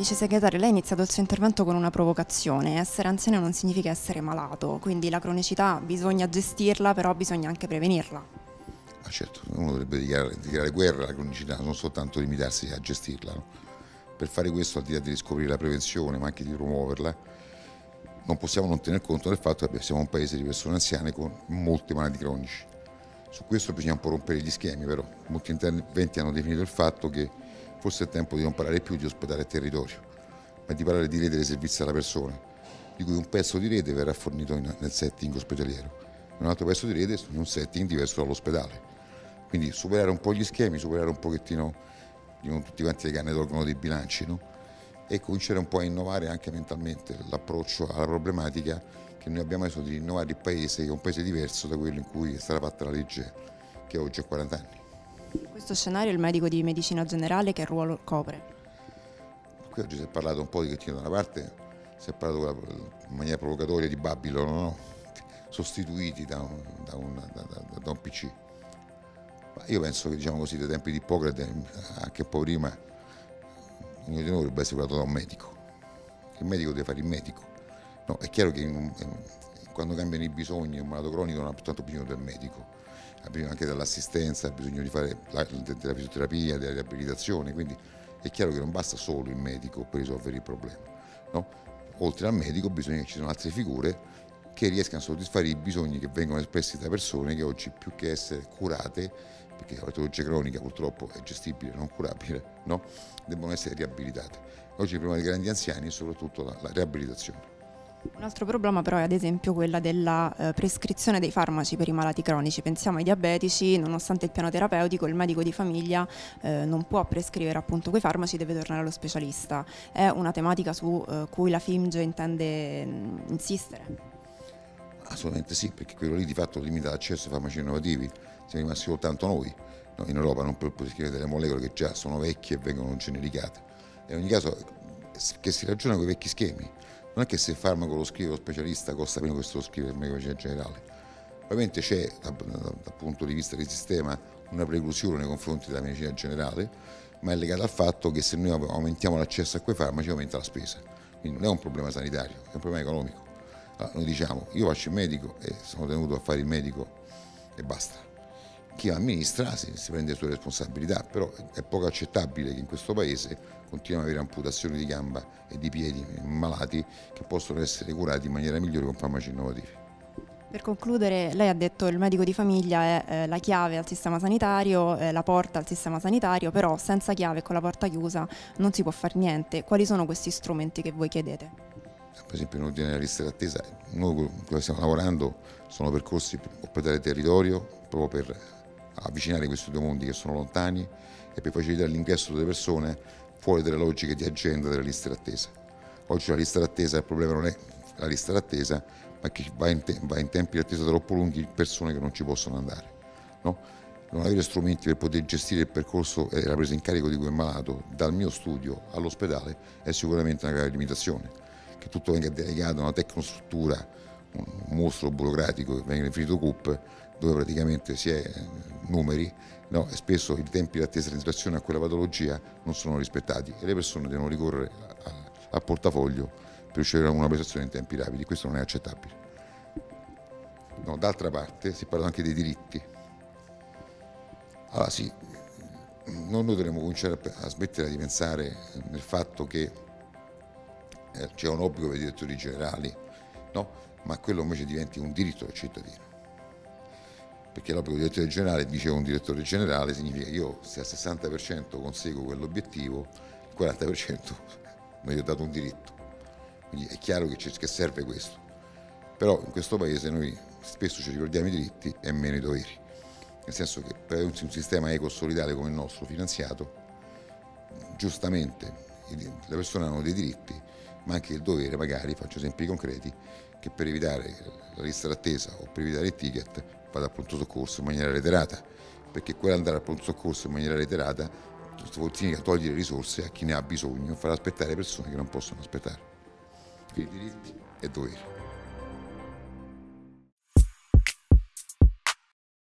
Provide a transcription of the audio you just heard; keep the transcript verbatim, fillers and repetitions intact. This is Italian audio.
Vice segretario, lei ha iniziato il suo intervento con una provocazione. Essere anziano non significa essere malato, quindi la cronicità bisogna gestirla, però bisogna anche prevenirla. Ma certo, uno dovrebbe dichiarare, dichiarare guerra alla cronicità, non soltanto limitarsi a gestirla, no? Per fare questo, al di là di riscoprire la prevenzione, ma anche di promuoverla, non possiamo non tener conto del fatto che siamo un paese di persone anziane con molti malati cronici. Su questo bisogna un po' rompere gli schemi, però molti interventi hanno definito il fatto che forse è tempo di non parlare più di ospedale e territorio, ma di parlare di rete dei servizi alla persona, di cui un pezzo di rete verrà fornito in, nel setting ospedaliero, un altro pezzo di rete in un setting diverso dall'ospedale. Quindi superare un po' gli schemi, superare un pochettino, dicono tutti quanti le canne tolgono dei bilanci, no? E cominciare un po' a innovare anche mentalmente l'approccio alla problematica che noi abbiamo adesso di innovare il paese, che è un paese diverso da quello in cui è stata fatta la legge che oggi ha quaranta anni. In questo scenario il medico di medicina generale che ruolo copre? Qui oggi si è parlato un po' di che da una parte si è parlato in maniera provocatoria di Babilon, no? Sostituiti da un, da, un, da, da, da un P C. Ma io penso che, diciamo così, dai tempi di Ippocrate, anche un po' prima, ognuno di noi dovrebbe essere curato da un medico. Il medico deve fare il medico. No, è chiaro che in un, in, quando cambiano i bisogni, un malato cronico non ha tanto bisogno del medico, ha bisogno anche dell'assistenza, ha bisogno di fare la, della fisioterapia, della riabilitazione, quindi è chiaro che non basta solo il medico per risolvere il problema. No? Oltre al medico bisogna che ci siano altre figure che riescano a soddisfare i bisogni che vengono espressi da persone che oggi, più che essere curate, perché la patologia cronica purtroppo è gestibile, non curabile, no? Devono essere riabilitate. Oggi il problema dei grandi anziani è soprattutto la, la riabilitazione. Un altro problema però è ad esempio quella della eh, prescrizione dei farmaci per i malati cronici. Pensiamo ai diabetici, nonostante il piano terapeutico, il medico di famiglia eh, non può prescrivere appunto quei farmaci, deve tornare allo specialista. È una tematica su eh, cui la FIMGE intende mh, insistere? Assolutamente sì, perché quello lì di fatto limita l'accesso ai farmaci innovativi, siamo rimasti soltanto noi. No, in Europa non può prescrivere delle molecole che già sono vecchie e vengono genericate. E in ogni caso che si ragiona con i vecchi schemi. Non è che se il farmaco lo scrive lo specialista costa meno che se lo scrive il medico di medicina generale. Ovviamente c'è dal, dal punto di vista del sistema una preclusione nei confronti della medicina generale, ma è legata al fatto che se noi aumentiamo l'accesso a quei farmaci aumenta la spesa. Quindi non è un problema sanitario, è un problema economico. Allora, noi diciamo, io faccio il medico e sono tenuto a fare il medico e basta. Chi amministra si, si prende le sue responsabilità, però è poco accettabile che in questo paese continuiamo ad avere amputazioni di gamba e di piedi malati che possono essere curati in maniera migliore con farmaci innovativi. Per concludere, lei ha detto che il medico di famiglia è eh, la chiave al sistema sanitario, eh, la porta al sistema sanitario, però senza chiave e con la porta chiusa non si può fare niente. Quali sono questi strumenti che voi chiedete? Per esempio in ordine alla lista d'attesa, noi quello che stiamo lavorando sono percorsi per ospedale territorio, proprio per avvicinare questi due mondi che sono lontani e per facilitare l'ingresso delle persone fuori dalle logiche di agenda della lista d'attesa. Oggi la lista d'attesa, il problema non è la lista d'attesa, ma che va in, te- va in tempi di attesa troppo lunghi persone che non ci possono andare. No? Non avere strumenti per poter gestire il percorso e la presa in carico di quel malato dal mio studio all'ospedale è sicuramente una grave limitazione. Che tutto venga delegato a una tecnostruttura, un mostro burocratico che venga definito C U P, dove praticamente si è numeri, no? E spesso i tempi di attesa di traslazione a quella patologia non sono rispettati e le persone devono ricorrere al portafoglio per riuscire a una prestazione in tempi rapidi. Questo non è accettabile. No, d'altra parte si parla anche dei diritti. Allora sì, noi dovremmo cominciare a smettere di pensare nel fatto che c'è un obbligo per i direttori generali, no? Ma quello invece diventi un diritto del cittadino. Perché l'obbligo del direttore generale, dice un direttore generale, significa che io se al sessanta per cento conseguo quell'obiettivo, il quaranta per cento mi ho dato un diritto. Quindi è chiaro che, che serve questo. Però in questo paese noi spesso ci ricordiamo i diritti e meno i doveri. Nel senso che per un sistema eco-solidale come il nostro, finanziato, giustamente le persone hanno dei diritti, ma anche il dovere, magari, faccio esempi concreti, che per evitare la lista d'attesa o per evitare il ticket vada al pronto soccorso in maniera reiterata, perché quell'andare al pronto soccorso in maniera reiterata significa togliere risorse a chi ne ha bisogno, far aspettare persone che non possono aspettare. Quindi diritti e doveri.